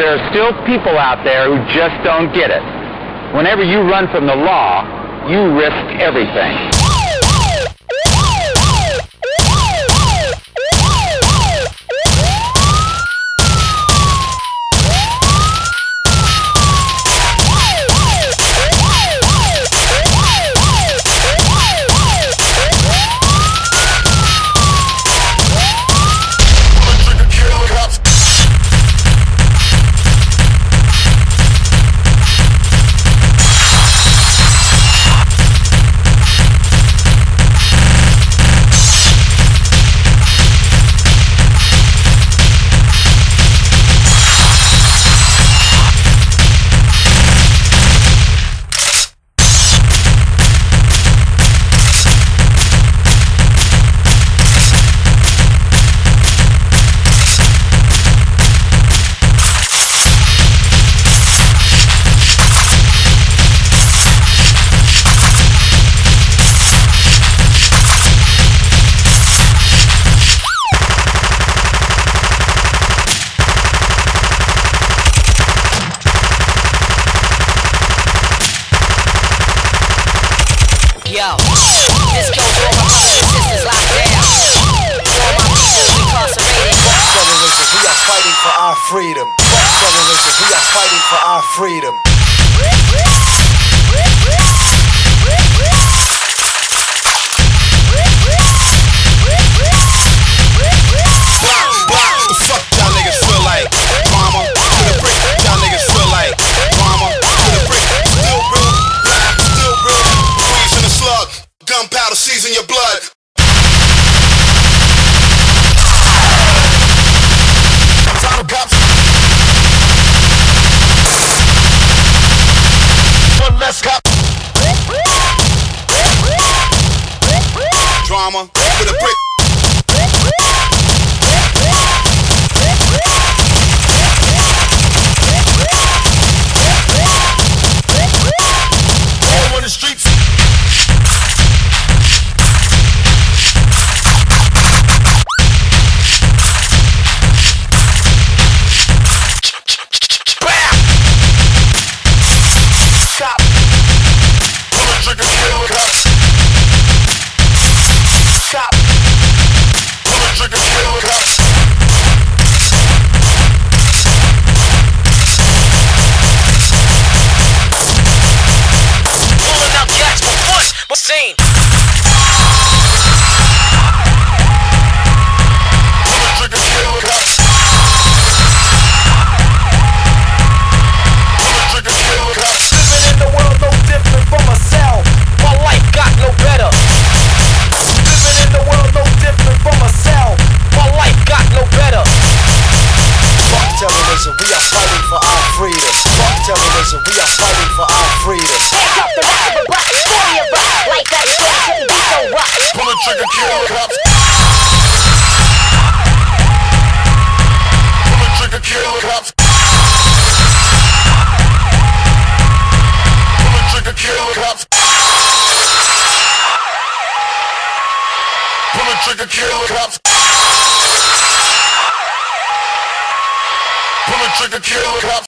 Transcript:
there are still people out there who just don't get it. Whenever you run from the law, you risk everything. Yo, this goes to all my brothers and sisters locked down. To all my people incarcerated. Fuck terrorism, we are fighting for our freedom. Fuck terrorism, we are fighting for our freedom. The fuck y'all niggas feel like? Drama to the brick, y'all niggas feel like? Drama to the brick, still real, live, still real. Breeze in the slug, gunpowder season your blood. I'm tired of cops. One less cop. Drama with a brick. On the streets. Stop. Pull the trigger, kill cops. Stop. Pull the trigger, kill cops. Pulling out jacks for fun. What's seen? Pull the trigger, kill cops. Pull the trigger, kill cops. Living in the world no different from a cell. My life got no better. Living in the world no different from a cell. My life got no better. Fuck terrorism, we are fighting for our freedom. Fuck terrorism, we are fighting for our freedom. Hands up the rest of a buck, story of rock. Like that story shouldn't be so rough. Pull the trigger, kill cops. Pull the trigger, kill cops. Pull the trigger, kill cops. Pull the trigger, kill cops. Pull the trigger, kill cops.